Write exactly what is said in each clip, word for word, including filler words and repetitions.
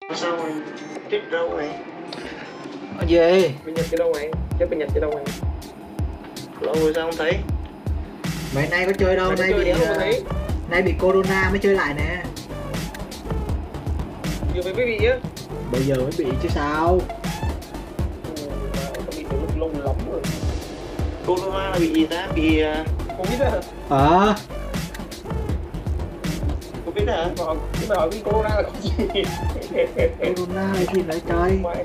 Sao rồi? Chết đâu vậy? Ở gì? Bên Nhật chứ đâu vậy? Chết bên Nhật chứ đâu vậy? Lâu rồi sao không thấy? Mấy nay có chơi đâu, nay bị uh, nay bị corona mới chơi lại nè. Giờ mới bị á. Bây giờ mới bị chứ sao? Tao bị từ lúc lâu lắm rồi. Corona là bị gì ta? Bị... Uh... Không biết à? Ờ Không biết hả? Nhưng mà hỏi bị corona là cái gì? Corona là gì vậy trời? Mày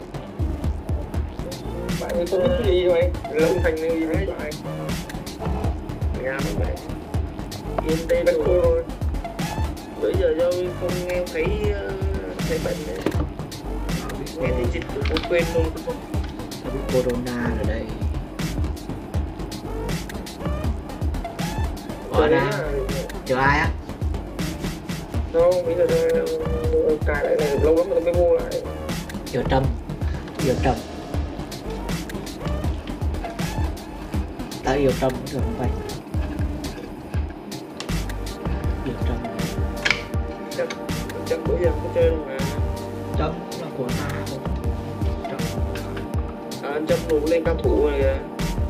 Mày không biết cái gì vậy? Lông thành cái gì vậy mày? Nghe không vậy? Yên tên rồi. Bây giờ do không nghe thấy... Uh, thấy bệnh đấy. Nghe thấy dịch cũng quên luôn. Tao bị corona rồi đây. Ở đây chờ ai á? Đâu, bây giờ cài lại này lâu lắm rồi mới mua lại. Chờ Trâm. Chờ Trâm. Tao yêu Trâm cũng được không vậy? Yêu Trâm. Chắc, chắc bữa giờ có chơi đâu mà. Trâm là của ta không? Trâm. À, anh Trâm đủ lên cao thủ này kìa.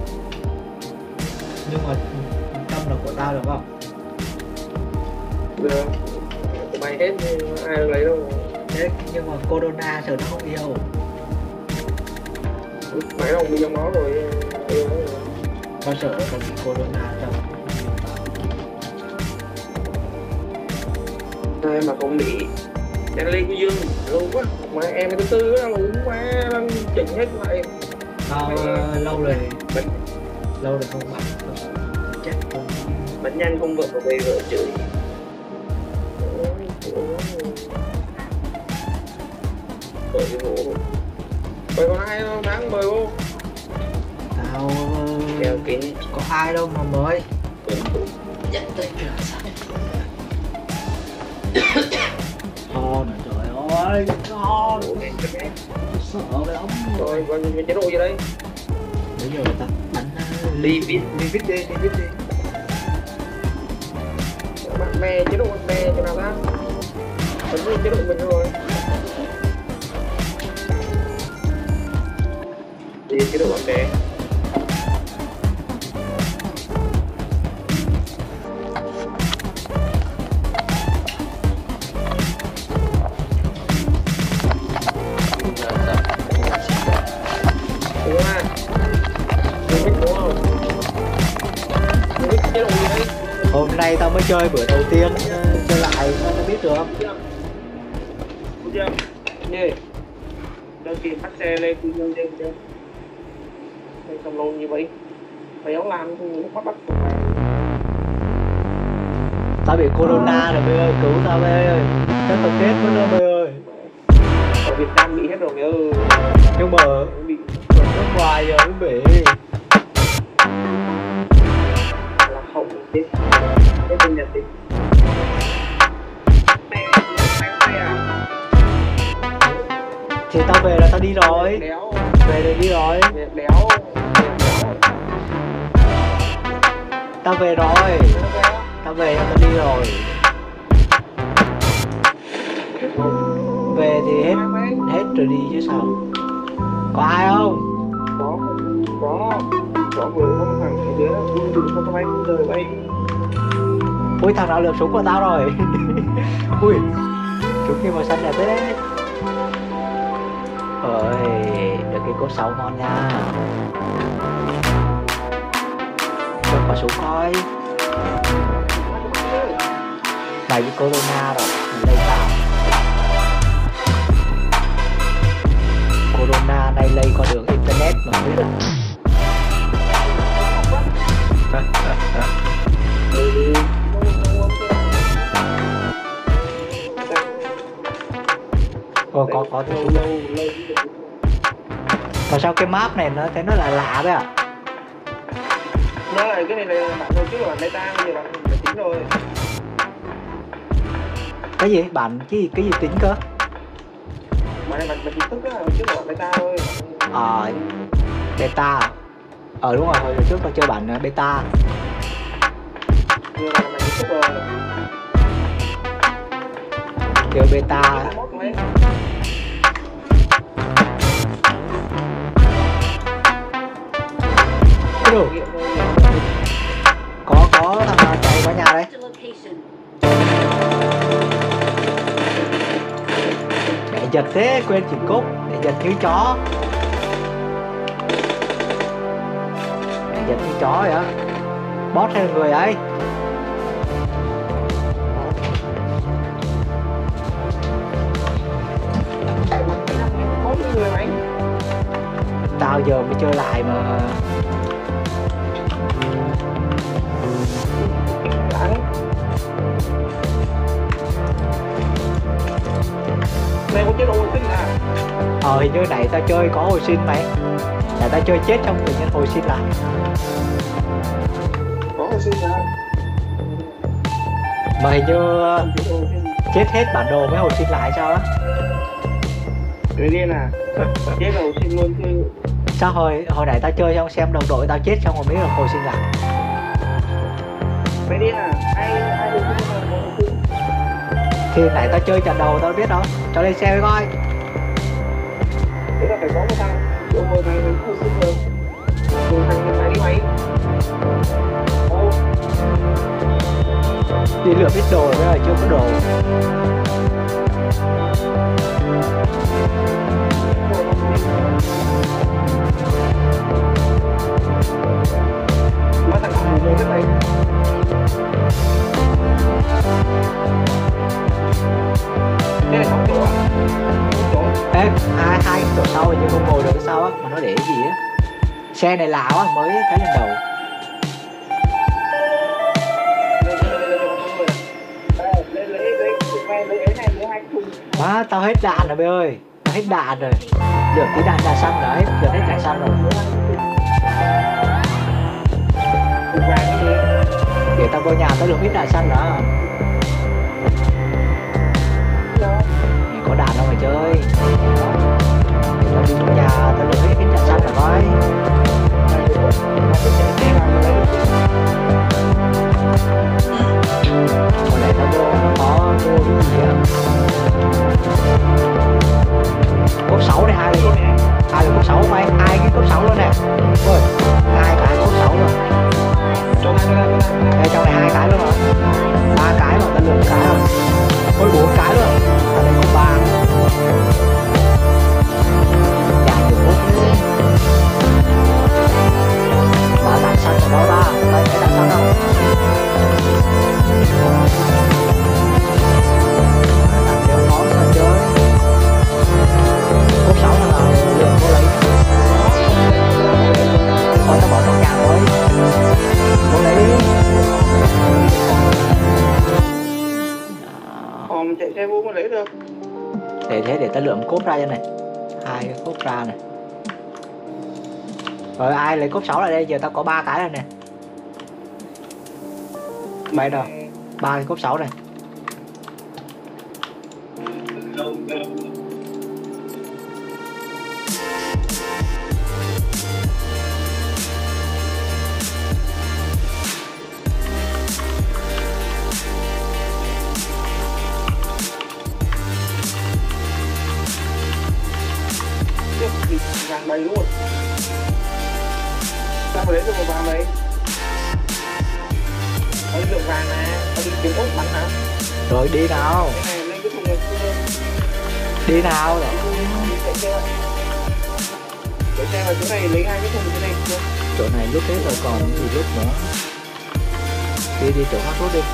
Nhưng mà Trâm là của tao được không? Được. Của mày hết ai được lấy đâu. Thế nhưng mà corona sợ nó không yêu. Mày không bị trong đó rồi. Yêu nó rồi. Tao sợ còn bị corona trong. Ai mà không bị đang lên của Dương lâu quá. Mà em thứ tư á luôn quá đang chỉnh hết lại. Tao uh, lâu rồi bệnh lâu rồi không bệnh chết rồi. Bệnh nhân không vợ về vợ chửi. Bởi cái vụ mày còn ai không tháng mời vô. Tao Đeo kính có ai đâu mà mới nhận tay kìa sao con trời ơi con sợ với ống Rồi còn mình chế độ gì đây? bây giờ ta bắn đi vít đi vít đi đi vít đi Bạn bè chế độ bạn bè cho nào ta? Vẫn là chế độ mình rồi. đi chế độ bạn bè. Đúng không? Đúng biết đúng không? Đúng biết chế độ gì đây? hôm nay tao mới chơi bữa đầu tiên chơi lại sao tao biết được. Cô chưa? Gì? Đăng ký bắt xe lên cô chưa chưa chưa? Mày cầm lồn như vậy? Mày áo làm không lúc bắt bắt của mày. Tao bị corona rồi mày ơi, cứu tao mày ơi, chắc tao chết mất rồi mày ơi. Ở Việt Nam bị hết rồi mày ơi. Nhưng mà Bị ở nước ngoài giờ mới bị. Là không chết. Chết bên Nhật đi. Thì tao về là tao đi rồi. đéo. Về là đi rồi. Đéo. Đéo. Tao về rồi. Tao về tao đi rồi. Về thì hết hết rồi đi chứ sao. Có ai không? Có. Có. Có người có một thằng ở dưới nó đừng không bay không rời bay. Ui thằng nào lượm súng của tao rồi. Ui súng kia màu xanh đẹp thế đấy. Ôi được cái cốt sáu ngon nha. Cho quả súng coi. Mày bị corona rồi mày lây tao. Corona này lây qua đường internet mà không biết được. Ồ, có có cái súng này. Mà sao cái map này nó thấy nó là lạ đấy à? Nó là cái này là bạn hồi trước là bạn beta, bây giờ bạn phải tính rồi. Cái gì? Bạn cái gì cái gì tính cơ? Bạn này bạn bạn chính thức á, hồi trước là bạn beta thôi. Ờ beta. Ờ đúng rồi, hồi trước tao chơi bản beta. Giờ là bạn chính thức rồi. Kêu beta. Ôi Nghiệm thôi. có có thằng nào chạy qua nhà đấy. Mẹ giật thế, quên chỉnh cúc. Mẹ giật như chó. Mẹ giật như chó vậy á. Boss hay là người ấy? Có người mà anh. Tao giờ mới chơi lại mà. Đáng. Này có chế độ hồi sinh à? Ờ hình như nãy tao chơi có hồi sinh mày. Nãy tao chơi chết xong tự nhiên hồi sinh lại. Có hồi sinh à? Mà hình như Chế độ hồi sinh. chết hết bản đồ mới hồi sinh lại sao á? Người điên à? Chết là hồi sinh luôn chứ. Sao hồi hồi nãy tao chơi xong xem đồng đội tao chết xong rồi mới được hồi sinh lại. Mày điên à? Ai ai hồi sinh mà có hồi sinh? Thì nãy tao chơi trận đầu tao biết đó. Cho lên xe với coi. Thế là phải có một thằng chỗ hồi này mình hồi sinh được. Rồi thằng này đi máy. Đâu? Đi lượm ít đồ rồi bây giờ chưa có đồ. Mà thằng nào mù cái này. Đây là sáu chỗ à? sáu chỗ. Ê, hai hai cái chỗ sau thì như không ngồi được sao á, mà nó để cái gì á. Xe này lạ quá, mới thấy lần đầu. Lên lấy lấy lấy lấy lấy này lấy hai thùng. Má, tao hết đạn rồi bê ơi. Tao hết đạn rồi. Lượm tí đạn đạn xanh rồi, hết lượm hết đạn xanh rồi. Thùng vàng cái gì? Để tao vô nhà tao lượm ít đạn xanh nữa. Mày có đạn đâu mà chơi. Để tao đi trong nhà tao lượm hết ít đạn xanh rồi coi. Hồi nãy tao vô nó có vô cái gì á. Cốt sáu này, hai cái cốt hai cái cốt sáu mày, hai cái cốt sáu luôn nè. Ôi, hai cái cốt sáu luôn. Đây trong này hai cái luôn rồi. Ba cái mà tao lượm cái rồi. Ôi bốn cái luôn. Ở đây có ba. Dạ nhiều cốt thế. Mà đạn xanh ở đâu ta? Đây cái đạn xanh đâu? Đạn đeo khó sao chơi. Cốt sáu thằng nào lượm vô lấy. Thôi tao bỏ trong nhà rồi. Vô lấy đi. Ờ, mình chạy xe vô mới lấy được. Để thế để tao lượm cốt ra cho này. Hai cái cốt ra này. Rồi ai lấy cốt sáu lại đây, giờ tao có ba cái rồi nè. Bay đâu? Ba cái cốt sáu này. Đi vàng đầy luôn. Sao mà lấy được một vàng đấy? Tao đi lượng vàng nè, tao đi kiếm ốt bắn hả? Rồi đi nào. Cái này lên cái thùng này chưa? Đi nào rồi. Đi chạy xe. Chạy xe vào chỗ này lấy hai cái thùng cái này chưa? Chỗ này lúc hết rồi còn gì lúc nữa. Đi đi chỗ khác rút đi.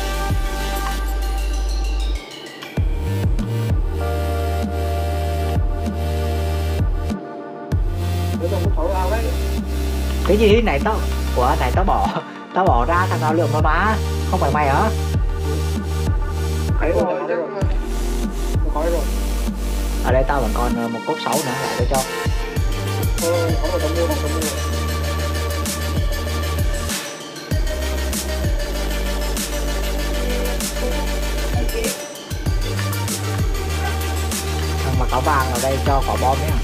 Lấy đồng cái sáu lao đấy. Cái gì này tao. Ủa này tao bỏ. Tao bỏ ra thằng nào lượm nó má. Không phải mày hả? Đấy rồi, chắc là khói rồi. Ở đây tao vẫn còn một cốt sáu nữa lại để cho. Thôi, có một tấm mua, một tấm mua. Thằng mặc áo vàng ở đây cho quả bom nhé.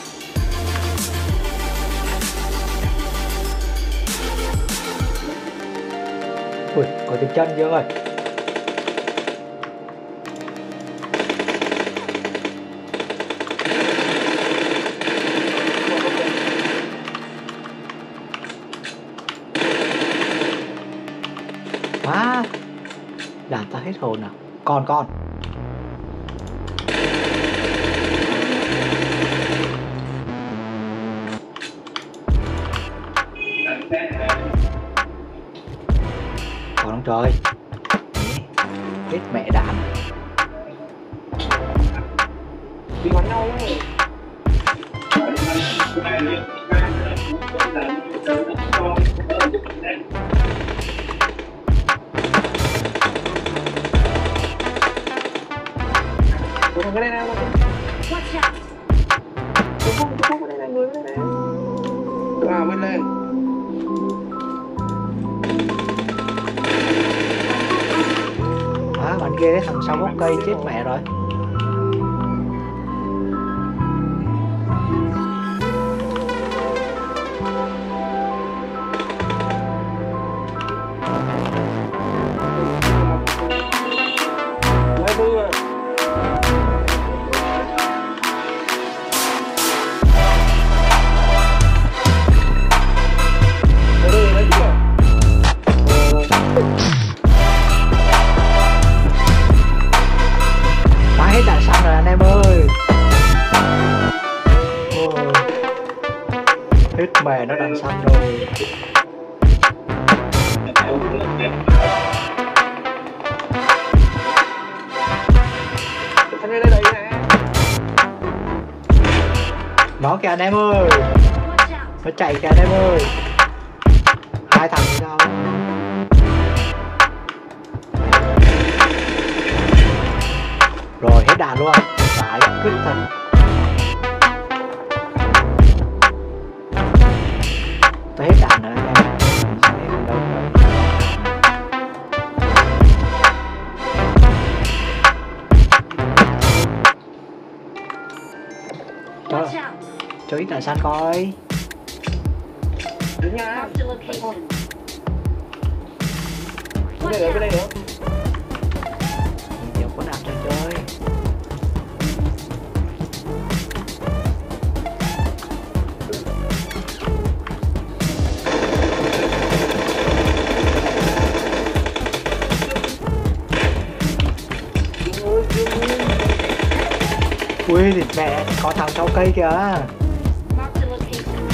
Ui, có tiếng chân chưa ơi. đạn ta hết hồn nào. Con con. Còn trời. Hết mẹ đạn. Đi bắn nhau đấy. Ủa, cái này nào Watch out! Đúng không? Đúng không? Cái này là người cái này này. À, bên lên. Á, bạn ghê thằng sau gốc cây chết mẹ rồi. Mấy bữa rồi. Ở đây lấy chưa? Bắn hết đạn xăng rồi anh em ơi. Ôi. Hết mẹ nó đạn xăng rồi. Thằng này đây đây nè. Nó kìa anh em ơi. Watch out! Nó chạy kìa anh em ơi. Hai thằng đi đâu. Rồi hết đạn luôn. Phải cứt thật. Tôi hết đạn rồi anh em. Đâu rồi. Cho, Watch out! cho ít đạn xanh coi. Đứng nha. Mark the location. Bên đây Watch nữa, bên đây out! nữa. Nhiều có đạn cho chơi. Ui thịt mẹ, có thằng sau cây kìa. Mark the location.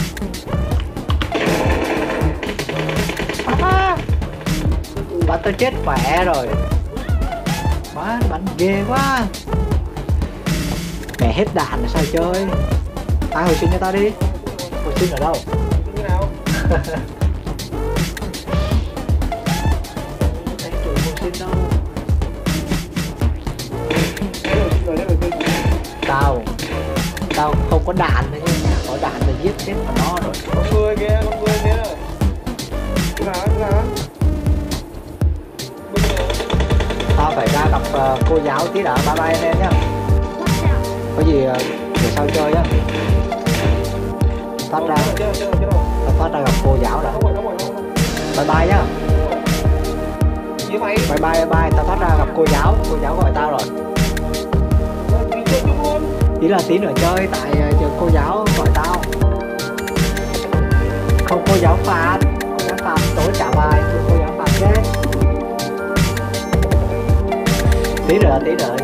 À, bắn tôi chết mẹ rồi. Má bắn ghê quá. Mẹ hết đạn là sao chơi. Ai hồi sinh cho tao đi. Hồi sinh ở đâu? Như nào? Đánh chủ hồi sinh đâu. Đây rồi, đây rồi, đây rồi. Tao Tao không có đạn nữa nhưng có đạn là giết chết của nó rồi. Con người kìa, con người kìa. Cái nào, cái nào? Bây giờ Tao phải ra gặp uh, cô giáo tí đã. Bye bye anh em nhá. Watch out! Có gì uh, để sau chơi nhá. Thoát ra Chưa, chưa, chưa đâu. Tao thoát ra gặp cô giáo đã. Không rồi, không rồi, không rồi. Bye bye nhá. Như mày. Bye bye bye bye. Tao thoát ra gặp cô giáo. Cô giáo gọi tao rồi. Đi chơi chung luôn. Ý là tí nữa chơi. Tại uh, giờ cô giáo gọi tao. Không, cô giáo phạt. Cô giáo phạt tối trả bài. Cô giáo phạt chết. Tí nữa tí nữa